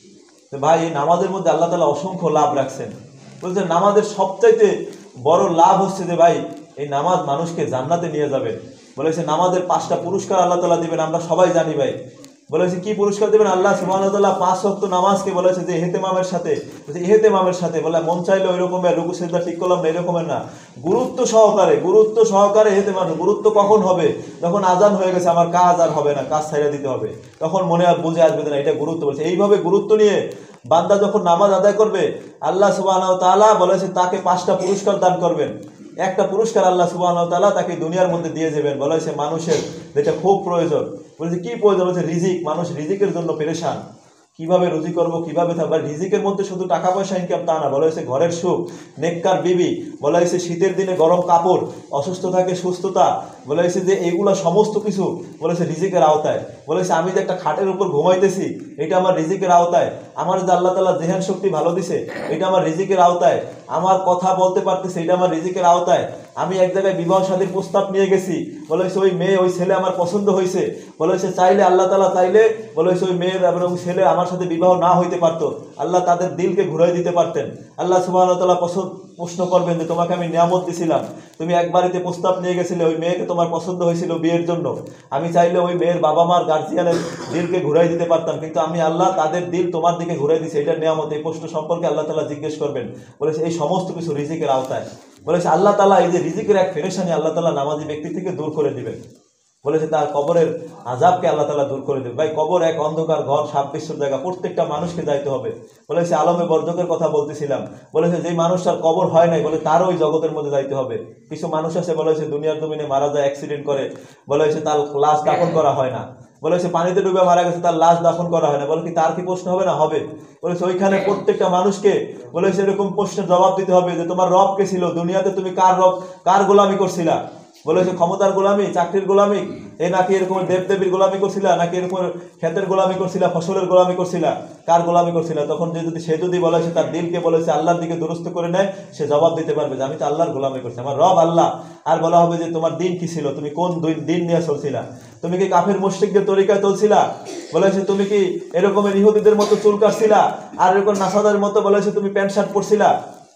S1: ভাই এই নামাজের মধ্যে আল্লাহ তাআলা অসংখ্য লাভ রাখছেন। বলছে নামাজের সবচাইতে বড় লাভ হচ্ছে যে ভাই এই নামাজ মানুষকে জান্নাতে নিয়ে যাবে। বলেছে নামাজের পাঁচটা পুরস্কার আল্লাহ তাআলা দিবেন, আমরা সবাই জানি ভাই। বলেছে কি পুরস্কার দিবেন আল্লাহ সুবহানাহু ওয়া তাআলা পাঁচ ওয়াক্ত নামাজকে বলেছে যে ইহতিমামের সাথে ইহতিমামের সাথে বলে মন চাইলে ওই রকমের রুকু সিজদা ঠিক করলাম না এরকমের না, গুরুত্ব সহকারে গুরুত্ব সহকারে ইহতিমাম। গুরুত্ব কখন হবে? যখন আজান হয়ে গেছে আমার কাজ আর হবে না, কাজ ছেড়ে দিতে হবে, তখন মনে আর বুঝে আসবে না এটা গুরুত্ব। বলছে এইভাবে গুরুত্ব নিয়ে বান্দা যখন নামাজ আদায় করবে আল্লাহ সুবহানাহু ওয়া তাআলা বলেছে তাকে পাঁচটা পুরস্কার দান করবেন। একটা পুরস্কার আল্লাহ সুবহানাহু ওয়া তাআলা তাকে দুনিয়ার মধ্যে দিয়ে যাবেন, বলা হয়েছে মানুষের যেটা খুব প্রয়োজন। বলছে কি প্রয়োজন? হচ্ছে রিজিক। মানুষ রিজিকের জন্য পেরেশান, কিভাবে রুজি করব কিভাবে থাকবে। রিজিকের মধ্যে শুধু টাকা পয়সা ইনকাম তা না, বলা হয়েছে ঘরের সুখ, নেককার বিবি, বলা হয়েছে শীতের দিনে গরম কাপড়, অসুস্থ থাকে সুস্থতা, বলা হয়েছে যে এইগুলা সমস্ত কিছু বলেছে রিজিকের আওতায়। বলেছে আমি যে একটা খাটের উপর ঘুমাইতেছি এটা আমার রিজিকের আওতায়, আমার যে আল্লাহ তাআলা জেহান শক্তি ভালো দিছে এটা আমার রিজিকের আওতায়, আমার কথা বলতে পারতেছে এটা আমার রিজিকের আওতায়, আমি এক জায়গায় বিবাহ শাদীর প্রস্তাব নিয়ে গেছি, বলা হয়েছে ওই মেয়ে ওই ছেলে আমার পছন্দ হয়েছে, বলা হয়েছে চাইলে আল্লাহ তাআলা চাইলে বলা হয়েছে ওই মেয়ের এবং ছেলে আমার সাথে বিবাহ না হইতে পারতো, আল্লাহ তাদের দিলকে ঘুরাই দিতে পারতেন। আল্লাহ সুবহানাহু ওয়া তাআলা পছন্দ প্রশ্ন করবেন যে তোমাকে আমি নিয়ামত দিছিলাম, তুমি এক বাড়িতে প্রস্তাব নিয়ে গেছিলে, ওই মেয়েকে তোমার পছন্দ হয়েছিল বিয়ের জন্য, আমি চাইলে ওই মেয়ের বাবা মার গার্জিয়ানের দিলকে ঘুরাই দিতে পারতাম, কিন্তু আমি আল্লাহ তাদের দিল তোমার দিকে ঘুরাই দিছি, এটা নিয়ামত। এই প্রশ্ন সম্পর্কে আল্লাহ তাআলা জিজ্ঞেস করবেন। বলেছে এই সমস্ত কিছু রিজিকের আওতায়। বলেছে আল্লাহ তাআলা এই যে রিজিকের এক পেরেশানি আল্লাহ তাআলা নামাজি ব্যক্তি থেকে দূর করে দিবেন। বলেছে তার কবরের আযাবকে আল্লাহ তাআলা দূর করে দেবে। ভাই কবর এক অন্ধকার ঘর, সাপ বিশ্বর জায়গা, প্রত্যেকটা মানুষকে যাইতে হবে। বলেছে আলমে বর্জকের কথা বলতেছিলাম, বলেছে যেই মানুষটার কবর হয় নাই বলে তারও ওই জগতের মধ্যে যাইতে হবে। কিছু মানুষ আছে বলেছে দুনিয়ার জমিনে মারা যায় অ্যাক্সিডেন্ট করে, বলেছে তার লাশ দাফন করা হয় না, বলেছে পানিতে ডুবে মারা গেছে তার লাশ দাফন করা হয় না, বলে কি তার কি প্রশ্ন হবে না? হবে। বলেছে ওইখানে প্রত্যেকটা মানুষকে বলেছে এরকম প্রশ্নের জবাব দিতে হবে যে তোমার রব কে ছিল, দুনিয়াতে তুমি কার রব কার গোলামি করছিলা, বলেছে ক্ষমতার গোলামি, চাকরির গোলামি, এ নাকি এরকম দেবদেবীর গোলামি করছিলা, নাকি এরকম ক্ষেতের গোলামি করছিলা, ফসলের গোলামি করছিলা, কার গোলামি করছিলা? তখন যে যদি সে যদি বলেছে তার দিলকে বলেছে আল্লাহর দিকে দুরস্ত করে নেয়, সে জবাব দিতে পারবে যে আমি তো আল্লাহর গোলামি করছি, আমার রব আল্লাহ। আর বলা হবে যে তোমার দিন কি ছিল, তুমি কোন দিন নিয়ে চলছিলা, তুমি কি কাফের মুশরিকদের তরিকায় চলছিলা, বলেছে তুমি কি এরকমের ইহুদিদের মতো চুল কাটছিলা, আর এরকম নাসাদের মতো বলেছে তুমি প্যান্ট শার্ট পরছিলা,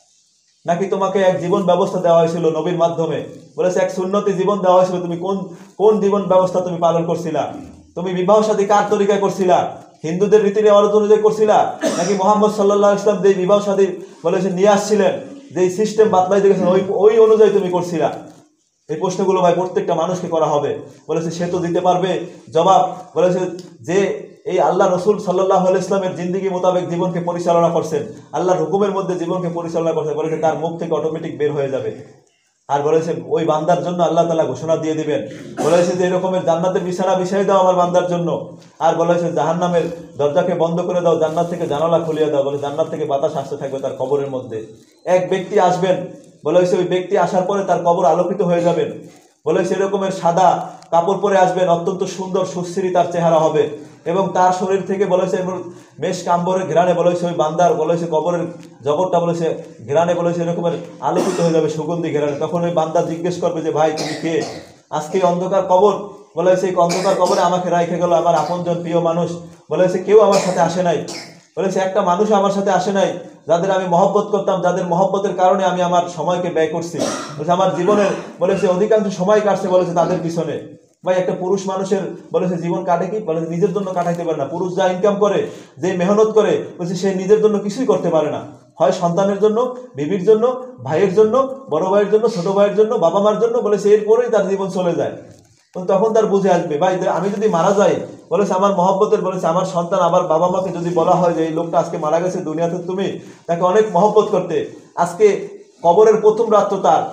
S1: নাকি তোমাকে এক জীবন ব্যবস্থা দেওয়া হয়েছিল নবীর মাধ্যমে, বলেছে এক সুন্নতি জীবন দেওয়া হয়েছিল, তুমি কোন কোন জীবন ব্যবস্থা তুমি পালন করছিলা, তুমি বিবাহ শাদী কার তরিকায় করছিলা, হিন্দুদের রীতি রেওয়াজ অনুযায়ী করছিলা, নাকি মোহাম্মদ সাল্লাল্লাহু আলাইহি ওয়াসাল্লাম যে বিবাহ শাদী বলেছে নিয়ে আসছিলেন, যে সিস্টেম বাতলাই দিয়েছেন ওই ওই অনুযায়ী তুমি করছিলা? এই প্রশ্নগুলো ভাই প্রত্যেকটা মানুষকে করা হবে। বলেছে সে তো দিতে পারবে জবাব। বলেছে যে এই আল্লাহ রসুল সাল্লাল্লাহু আলাইহি ইসলামের জিন্দিগি মোতাবেক জীবনকে পরিচালনা করছেন, আল্লাহর হুকুমের মধ্যে জীবনকে পরিচালনা করছেন, বলেছে তার মুখ থেকে অটোমেটিক বের হয়ে যাবে। আর বলেছে ওই বান্দার জন্য আল্লাহ তাআলা ঘোষণা দিয়ে দিবেন, বলেছে যে এরকমের জান্নাতের বিছানা বিছাই দাও আমার বান্দার জন্য। আর বলেছে জাহান্নামের দরজাকে বন্ধ করে দাও, জান্নাত থেকে জানালা খুলিয়ে দাও। বলে জান্নাত থেকে বাতাস আসতে থাকবে তার কবরের মধ্যে। এক ব্যক্তি আসবেন, বলেছে ওই ব্যক্তি আসার পরে তার কবর আলোকিত হয়ে যাবেন। বলেছে এরকমের সাদা কাপড় পরে আসবেন, অত্যন্ত সুন্দর সুশ্রী তার চেহারা হবে, এবং তার শরীর থেকে বলেছে মেষ কাম্বরের ঘেরানে বলেছে ওই বান্দার বলেছে কবরের জগৎটা বলেছে ঘেরানে বলেছে এরকমের আলোকিত হয়ে যাবে সুগন্ধি ঘেরানে। তখন ওই বান্দা জিজ্ঞেস করবে যে ভাই তুমি কে? আজকে অন্ধকার কবর, বলেছে এই অন্ধকার কবরে আমাকে রাইখে গেল আমার আপনজন প্রিয় মানুষ। বলেছে কেউ আমার সাথে আসে নাই, বলেছে একটা মানুষ আমার সাথে আসে নাই যাদের আমি মহব্বত করতাম, যাদের মহব্বতের কারণে আমি আমার সময়কে ব্যয় করছি। বলেছে আমার জীবনের বলেছে অধিকাংশ সময় কাটছে বলেছে তাদের পিছনে। ভাই একটা পুরুষ মানুষের বলেছে জীবন কাটে কি? বলেছে নিজের জন্য কাটাইতে পারে না। পুরুষ যা ইনকাম করে, যে মেহনত করে, বলছে সে নিজের জন্য কিছুই করতে পারে না। হয় সন্তানের জন্য, বিবির জন্য, ভাইয়ের জন্য, বড় ভাইয়ের জন্য, ছোট ভাইয়ের জন্য, বাবা মার জন্য, বলেছে এরপরেই তার জীবন চলে যায়। তখন তার বুঝে আসবে ভাই আমি যদি মারা যাই, বলেছে আমার মহব্বতের বলেছে আমার সন্তান আবার বাবা মাকে যদি বলা হয় যে এই লোকটা আজকে মারা গেছে দুনিয়াতে, তুমি তাকে অনেক মহব্বত করতে, আজকে কবরের প্রথম রাত তো তার,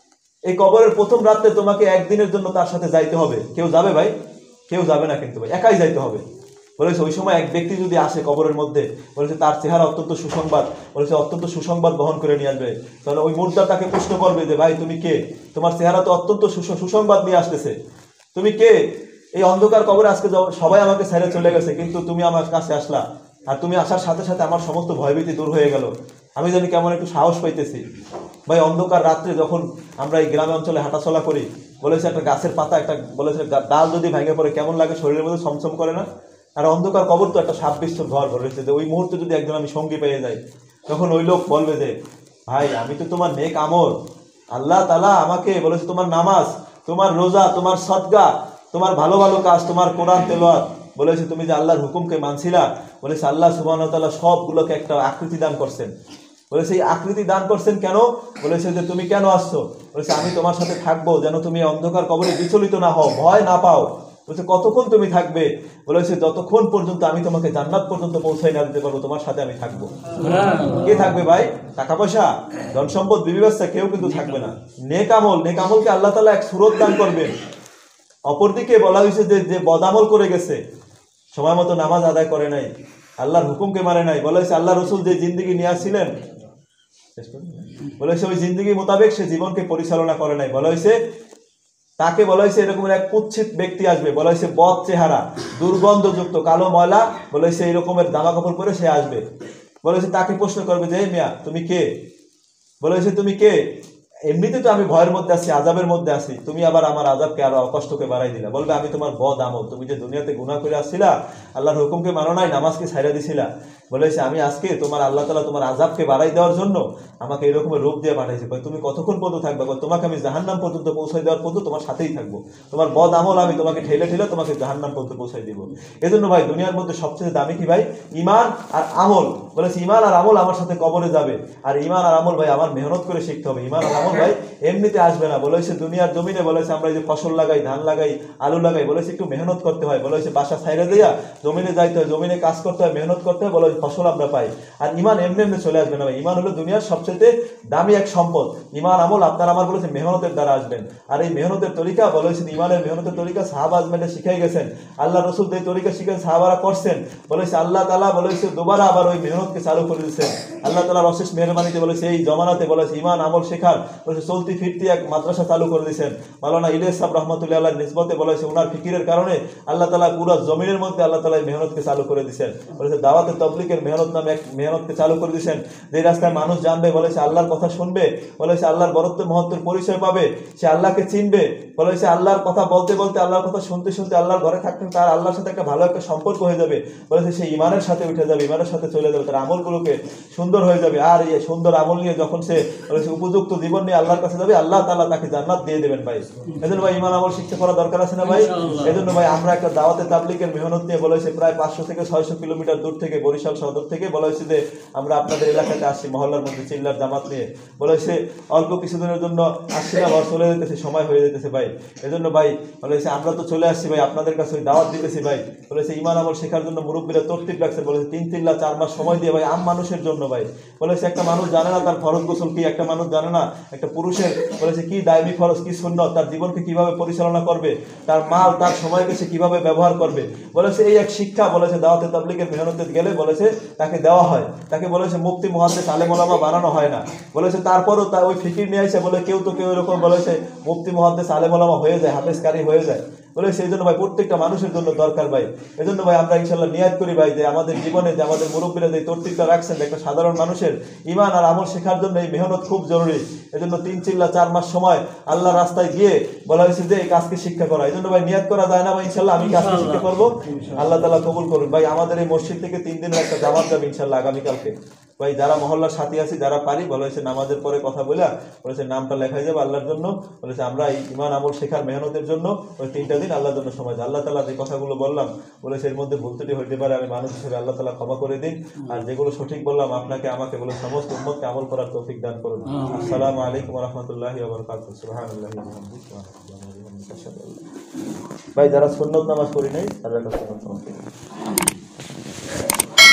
S1: এই কবরের প্রথম রাতে তোমাকে একদিনের জন্য তার সাথে যাইতে হবে। কেউ যাবে ভাই? কেউ যাবে না, কিন্তু ভাই একাই যাইতে হবে। বলেছে ওই সময় এক ব্যক্তি যদি আসে কবরের মধ্যে, বলেছে তার চেহারা অত্যন্ত সুসংবাদ, বলেছে অত্যন্ত সুসংবাদ বহন করে নিয়ে আসবে। তাহলে ওই মুর্দা তাকে প্রশ্ন করবে যে ভাই তুমি কে? তোমার চেহারা তো অত্যন্ত সুসংবাদ নিয়ে আসতেছে, তুমি কে? এই অন্ধকার কবরে আজকে সবাই আমাকে ছেড়ে চলে গেছে, কিন্তু তুমি আমার কাছে আসলা, আর তুমি আসার সাথে সাথে আমার সমস্ত ভয়ভীতি দূর হয়ে গেল, আমি জানি কেমন একটু সাহস পাইতেছি। ভাই অন্ধকার রাত্রে যখন আমরা এই গ্রামে অঞ্চলে হাঁটাচলা করি, বলেছে একটা গাছের পাতা একটা বলেছে ডাল যদি ভেঙে পড়ে কেমন লাগে, শরীরের মধ্যে ছমছম করে না? আর অন্ধকার কবর তো একটা সাপ বিচ্ছুর ঘর বলেছে যে ওই মুহূর্তে যদি একজন আমি সঙ্গী পেয়ে যাই, তখন ওই লোক বলবে যে ভাই আমি তো তোমার নেক আমল, আল্লাহ তাআলা আমাকে বলেছে তোমার নামাজ, তোমার রোজা, তোমার সদকা, তোমার ভালো ভালো কাজ, তোমার কোরআন তেলাওয়াত, বলেছে তুমি যে আল্লাহর হুকুমকে মানছিলা, বলেছে আল্লাহ সুবহানাহু ওয়া তাআলা সবগুলোকে একটা আকৃতি দান করছেন। বলেছে এই আকৃতি দান করছেন কেন? বলেছে যে তুমি কেন আসছো? বলেছে আমি তোমার সাথে থাকবো যেন তুমি অন্ধকার কবরে বিচলিত না হও, ভয় না পাও। বলেছে কতক্ষণ তুমি থাকবে? বলেছে যতক্ষণ পর্যন্ত আমি তোমাকে জান্নাত পর্যন্ত পৌঁছাই না দিতে পারবো, তোমার সাথে আমি থাকবো। কে থাকবে ভাই? টাকা পয়সা, ধন সম্পদ, বিবি বাচ্চা কেউ কিন্তু থাকবে না। নেক আমল, নেক আমলকে আল্লাহ তাআলা এক সুরত দান করবেন। অপরদিকে বলা হয়েছে যে যে বদামল করে গেছে, সময় মতো নামাজ আদায় করে নাই, আল্লাহর হুকুমকে মানে নাই, বলা হয়েছে আল্লাহ রসুল যে জিন্দিগি নিয়ে আসছিলেন, বলেছে ওই জিন্দিগি মোতাবেক সে জীবনকে পরিচালনা করে নাই। বলা হয়েছে তাকে বলা হয়েছে এরকম এক কুৎসিত ব্যক্তি আসবে, বলা হয়েছে বদ চেহারা, দুর্গন্ধযুক্ত, কালো ময়লা, বলা হয়েছে এই রকমের জামা কাপড় পরে সে আসবে। বলা হয়েছে তাকে প্রশ্ন করবে যে মিয়া তুমি কে? বলা হয়েছে তুমি কে? এমনিতে তো আমি ভয়ের মধ্যে আছি, আযাবের মধ্যে আছি, তুমি আবার আমার আযাবকে আরো কষ্টকে বাড়াই দিলা। বলবে আমি তোমার বদ আমল, তুমি যে দুনিয়াতে গুনাহ করে আসছিলা, আল্লাহর হুকুমকে মানো নাই, নামাজকে ছাইড়া দিছিলা, বলেছে আমি আজকে তোমার আল্লাহ তাআলা তোমার আযাবকে বাড়াই দেওয়ার জন্য আমাকে এরকমের রূপ দিয়ে পাঠাইছে। তুমি কতক্ষণ পর্যন্ত থাকবে? তোমাকে আমি জাহান্নাম পর্যন্ত পৌঁছাই দেওয়ার পর্যন্ত তোমার সাথেই থাকবো, তোমার বদ আমল আমি তোমাকে ঠেলে ঠেলে তোমাকে জাহান্নাম পর্যন্ত পৌঁছাই দিব। এজন্য ভাই দুনিয়ার মধ্যে সবচেয়ে দামি কি ভাই? ঈমান আর আমল। বলেছে ঈমান আর আমল আমার সাথে কবরে যাবে, আর ঈমান আর আমল ভাই আমার মেহনত করে শিখতে হবে। ঈমান আর আমল ভাই এমনিতে আসবে না। বলেছে দুনিয়ার জমিনে বলেছে আমরা এই যে ফসল লাগাই, ধান লাগাই, আলু লাগাই, বলেছে একটু মেহনত করতে হয়, বলেছে বাসা ছাইড়া দিয়া জমিনে যাইতে হয়, জমিনে কাজ করতে হয়, মেহনত করতে হয়, বলে ফসল আমরা পাই। আর ঈমান এমনি এমনি চলে আসবে না ভাই। ঈমান হলো দুনিয়ার সবচেয়ে দামি এক সম্পদ। ঈমান আমল আপনার আমার বলেছে মেহনতের দ্বারা আসবেন। আর এই মেহনতের তরিকা বলেছে ঈমানের মেহনতের তরিকা সাহাবা আজমাইরা শিখাই গেছেন, আল্লাহ রসুল যে তরিকা শিখেন সাহাবারা করছেন। বলেছে আল্লাহ তাআলা বলেছে দুবারা আবার ওই মেহনতকে চালু করে দিয়েছেন। আল্লাহ তাআলার অশেষ মেহরবানিতে বলেছে এই জমানাতে বলেছে ঈমান আমল শেখার বলেছে চলতি ফিরতি এক মাদ্রাসা চালু করে দিয়েছেন। মাওলানা ইলিয়াস সাহেব রহমাতুল্লাহ আলাইহির নিসবতে বলেছে ওনার ফিকিরের কারণে আল্লাহ তাআলা পুরো জমিনের মধ্যে আল্লাহ তাআলা এই মেহনতকে চালু করে দিয়েছেন। বলেছে দাওয়াতে তাবলীগের মেহনত নামে এক মেহনতকে চালু করে দিয়েছেন, যে রাস্তায় মানুষ জানবে, বলেছে আল্লাহর কথা শুনবে, বলেছে আল্লাহর বরত্ব মহত্বের পরিচয় পাবে, সে আল্লাহকে চিনবে। বলেছে আল্লাহর কথা বলতে বলতে, আল্লাহর কথা শুনতে শুনতে, আল্লাহর ঘরে থাকতে তার আল্লাহর সাথে একটা ভালো একটা সম্পর্ক হয়ে যাবে। বলেছে সে ঈমানের সাথে উঠে যাবে, ঈমানের সাথে চলে যাবে, তার আমলগুলোকে সুন্দর হয়ে যাবে। আর এই সুন্দর আমল নিয়ে যখন সে বলেছে উপযুক্ত জীবন নিয়ে আল্লাহর কাছে যাবে, আল্লাহ তাআলা তাকে জান্নাত দিয়ে দেবেন ভাই। এজন্য ভাই ঈমান আমল শিখতে করা দরকার আছে না ভাই? এজন্য ভাই আমরা একটা দাওয়াতে তাবলীগের মেহনত নিয়ে বলেছে প্রায় পাঁচশো থেকে ছয়শো কিলোমিটার দূর থেকে বরিশাল বরিশাল সদর থেকে। বলা হয়েছে যে আমরা আপনাদের এলাকাতে আসছি মহল্লার মধ্যে চিল্লার জামাত নিয়ে। বলা হয়েছে অল্প কিছুদিনের জন্য আসছি না, আবার চলে যেতেছে, সময় হয়ে যেতেছে ভাই। এজন্য ভাই বলা হয়েছে আমরা তো চলে আসছি ভাই, আপনাদের কাছে দাওয়াত দিতেছি ভাই। বলেছে ইমান আমল শেখার জন্য মুরব্বীরা তরতিব রাখছে। বলেছে তিন চিল্লা চার মাস সময় দিয়ে ভাই আম মানুষের জন্য ভাই। বলেছে একটা মানুষ জানে না তার ফরজ গোসল কি, একটা মানুষ জানে না একটা পুরুষের বলেছে কি দায়মি ফরজ কি সুন্নত, তার জীবনকে কিভাবে পরিচালনা করবে, তার মাল তার সময়কে সে কিভাবে ব্যবহার করবে। বলেছে এই এক শিক্ষা বলেছে দাওয়াতে তাবলীগের মেহনতে গেলে বলেছে তাকে দেওয়া হয়। তাকে বলেছে মুফতি মুহাদ্দিস আলেম ওলামা বানানো হয় না। বলেছে তারপরও তা ওই ফিকির নিয়ে আসে বলে কেউ তো কেউ এরকম বলেছে মুফতি মুহাদ্দিস আলেম ওলামা হয়ে যায়, হাফেজ কারি হয়ে যায়। বলে সেই জন্য ভাই প্রত্যেকটা মানুষের জন্য দরকার ভাই। এজন্য ভাই আমরা ইনশাল্লাহ নিয়াত করি ভাই যে আমাদের জীবনে যে আমাদের মুরব্বীরা যে তরতিবটা রাখছেন একটা সাধারণ মানুষের ইমান আর আমল শেখার জন্য এই মেহনত খুব জরুরি। এজন্য তিন চিল্লা চার মাস সময় আল্লাহ রাস্তায় গিয়ে বলা হয়েছে যে এই কাজকে শিক্ষা করা। এই জন্য ভাই নিয়াত করা যায় না ভাই ইনশাল্লাহ আমি কাজকে শিক্ষা করবো, আল্লাহ তাআলা কবুল করুন। ভাই আমাদের এই মসজিদ থেকে তিন দিনের একটা জামাত যাবে ইনশাল্লাহ আগামীকালকে। ভাই যারা মহল্লার সাথী আছি যারা পারি বলা হয়েছে নামাজের পরে কথা বলে বলেছে নামটা লেখাই যাবে আল্লাহর জন্য। বলেছে আমরা এই ইমান আমল শেখার মেহনতের জন্য ওই তিনটা দিন আল্লাহর জন্য সময়। আল্লাহ তাআলা যে কথাগুলো বললাম বলেছে এর মধ্যে ভুল ত্রুটি হইতে পারে, আমি মানুষ হিসেবে আল্লাহ তাআলা ক্ষমা করে দিন। আর যেগুলো সঠিক বললাম আপনাকে আমাকে বলে সমস্ত উম্মতকে আমল করার তৌফিক দান করুন। আসসালামু আলাইকুম ওয়া রাহমাতুল্লাহি ওয়া বারাকাতুহু। সুবহানাল্লাহি ওয়া বিহামদিহি। ভাই যারা সুন্নত নামাজ পড়ি নাই তারা সুন্নত নামাজ পড়ি।